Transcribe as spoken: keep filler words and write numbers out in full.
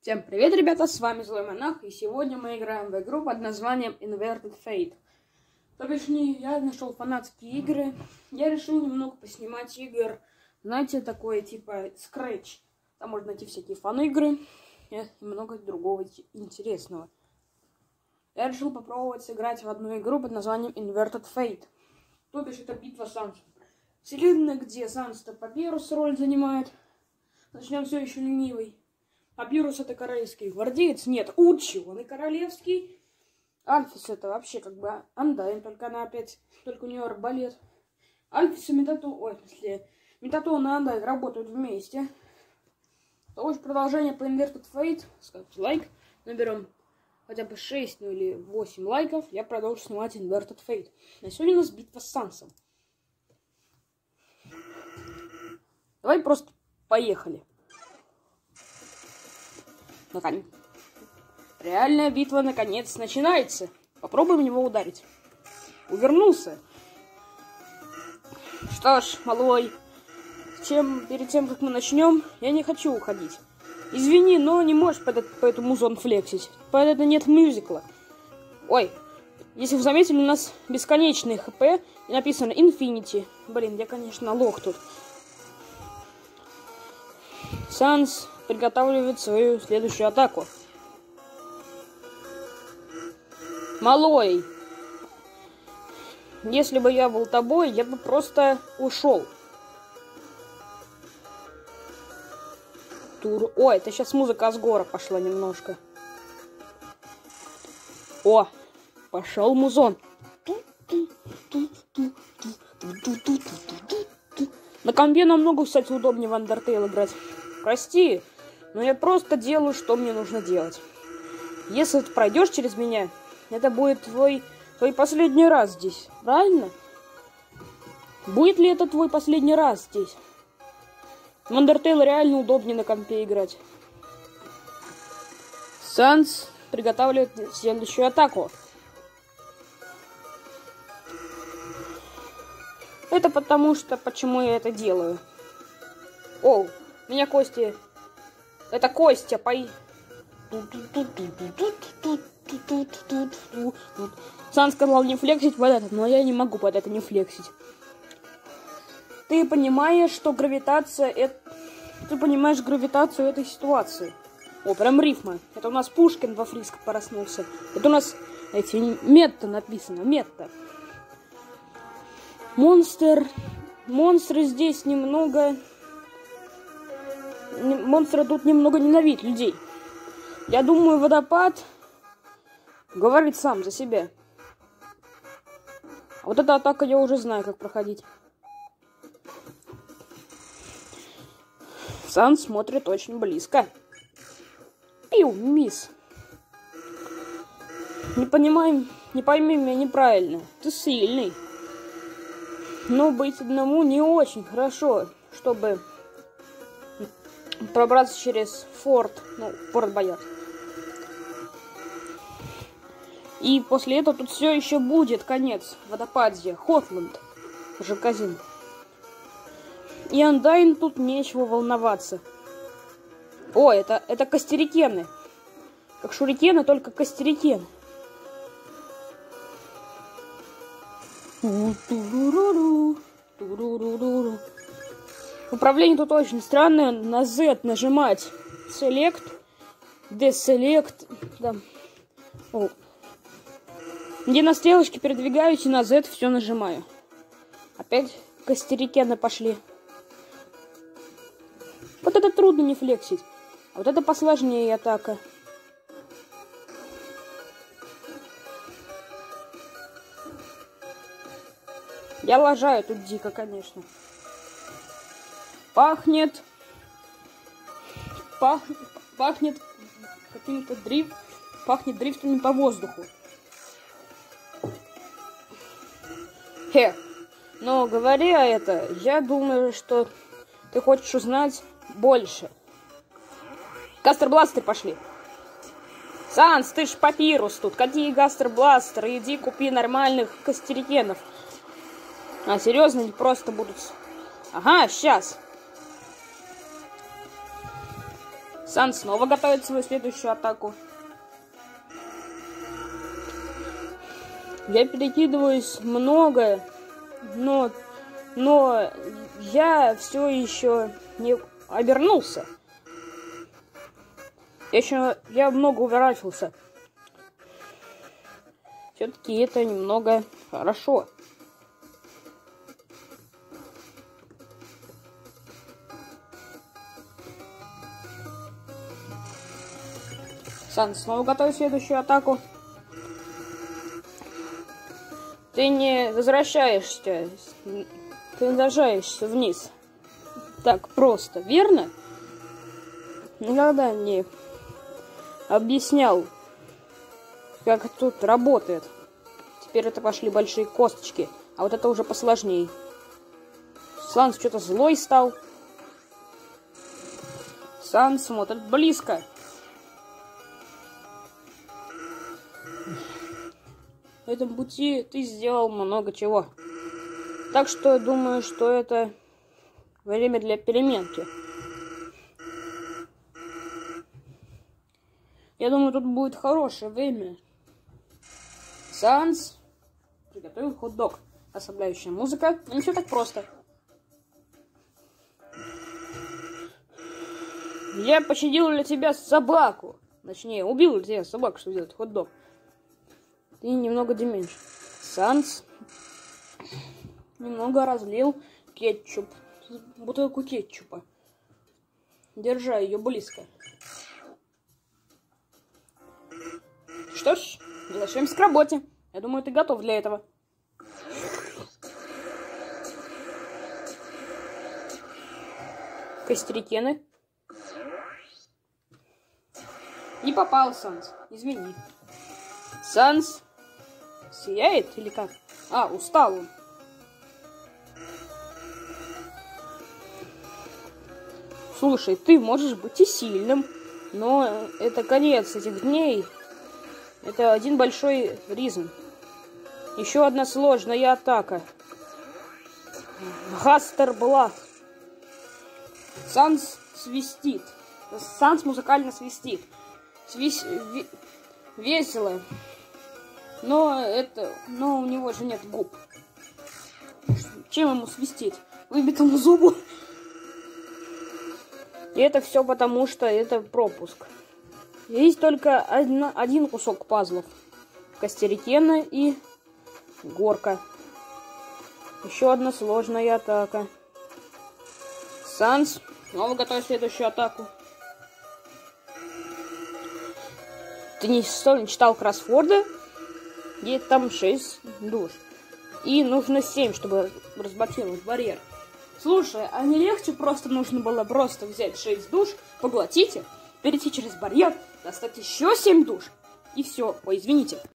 Всем привет, ребята, с вами Злой Монах, и сегодня мы играем в игру под названием Inverted Fate. То бишь, не, я нашел фанатские игры, я решил немного поснимать игр, знаете, такое типа Scratch. Там можно найти всякие фан-игры и много другого интересного. Я решил попробовать сыграть в одну игру под названием Inverted Fate. То бишь, это битва Сансов. Вселенная, где Санс-то Папирус роль занимает. Начнем все еще ленивый. Папирус это королевский гвардеец. Нет, Учи, он и королевский. Альфис это вообще как бы Андайн, только она опять, только у нее арбалет. Альфис и Метату, ой, в смысле, Метатон и Андайн работают вместе. Тоже продолжение по Inverted Fate. Ставьте лайк. Наберем хотя бы шесть, ну или восемь лайков. Я продолжу снимать Inverted Fate. На сегодня у нас битва с Сансом. Давай просто поехали. Наконец. Реальная битва наконец начинается. Попробуем в него ударить. Увернулся. Что ж, малой, чем, перед тем, как мы начнем, я не хочу уходить. Извини, но не можешь под, это, по этому музон флексить. Под это нет мюзикла. Ой, если вы заметили, у нас бесконечный хп и написано Infinity. Блин, я, конечно, лох тут. Санс приготавливает свою следующую атаку. Малой, если бы я был тобой, я бы просто ушел. Тур... Ой, это сейчас музыка Асгора пошла немножко. О, пошел музон. На компе намного, кстати, удобнее в Undertale играть. Прости, но я просто делаю, что мне нужно делать. Если ты пройдешь через меня, это будет твой, твой последний раз здесь. Правильно? Будет ли это твой последний раз здесь? В Undertale реально удобнее на компе играть. Санс приготавливает следующую атаку. Это потому что, почему я это делаю. О, меня Кости... Это Костя, пой... Сан сказал не флексить под это, но я не могу под это не флексить. Ты понимаешь, что гравитация... Это... Ты понимаешь гравитацию этой ситуации. О, прям рифма. Это у нас Пушкин во Фриско проснулся. Это у нас эти метта написано. Метта. Монстр... Монстры здесь немного... Монстры тут немного ненавидят людей. Я думаю, водопад говорит сам за себя. А вот эта атака я уже знаю, как проходить. Сан смотрит очень близко. Пиу, мисс. Не понимаем, не пойми меня неправильно. Ты сильный. Но быть одному не очень хорошо, чтобы... пробраться через форт, ну, форт Боярд. И после этого тут все еще будет конец водопадья, Хотланд, Жаказин. И Андайн тут нечего волноваться. О, это, это костерикены. Как шурикены, только костерикены. Управление тут очень странное. На Z нажимать Select, Deselect, да. О. Где на стрелочке передвигаюсь и на Z все нажимаю. Опять костерикены пошли. Вот это трудно не флексить. А вот это посложнее атака. Я лажаю тут дико, конечно. Пахнет, пах, пахнет каким-то дрифт, пахнет дрифтами по воздуху. Хе, но говоря это, я думаю, что ты хочешь узнать больше. Гастер-бластеры пошли. Санс, ты ж Папирус тут. Какие гастер-бластеры? Иди купи нормальных костерикенов. А, серьезно, они просто будут... Ага, сейчас. Сан снова готовит свою следующую атаку. Я перекидываюсь много, но, но я все еще не обернулся. Я еще я много уворачивался. Все-таки это немного хорошо. Сан снова готовит следующую атаку. Ты не возвращаешься, ты возвращаешься вниз. Так просто, верно? Никогда не объяснял, как тут работает. Теперь это пошли большие косточки, а вот это уже посложнее. Санс что-то злой стал. Санс смотрит близко. В этом пути ты сделал много чего. Так что я думаю, что это время для переменки. Я думаю, тут будет хорошее время. Санс приготовил хот-дог. Расслабляющая музыка. Но не все так просто. Я пощадил для тебя собаку. Точнее, убил для тебя собаку, что делает хот-дог. Ты немного деменш. Санс немного разлил кетчуп. Бутылку кетчупа. Держа ее близко. Что ж, возвращаемся к работе. Я думаю, ты готов для этого. Костерикены. Не попал, Санс. Извини. Санс сияет или как? А, устал он. Слушай, ты можешь быть и сильным, но это конец этих дней. Это один большой ризм. Еще одна сложная атака. Гастерблат. Санс свистит. Санс музыкально свистит. Свис... ве... Весело. Но это... Но у него же нет губ. Чем ему свистеть? Выбитому зубу? И это все потому, что это пропуск. Есть только одна, один кусок пазлов. Костерикена и горка. Еще одна сложная атака. Санс снова готовит следующую атаку. Ты не, что, не читал кроссворды? Где там шесть душ. И нужно семь, чтобы разблокировать барьер. Слушай, а не легче просто нужно было просто взять шесть душ, поглотить их, перейти через барьер, достать еще семь душ. И все. Ой, извините.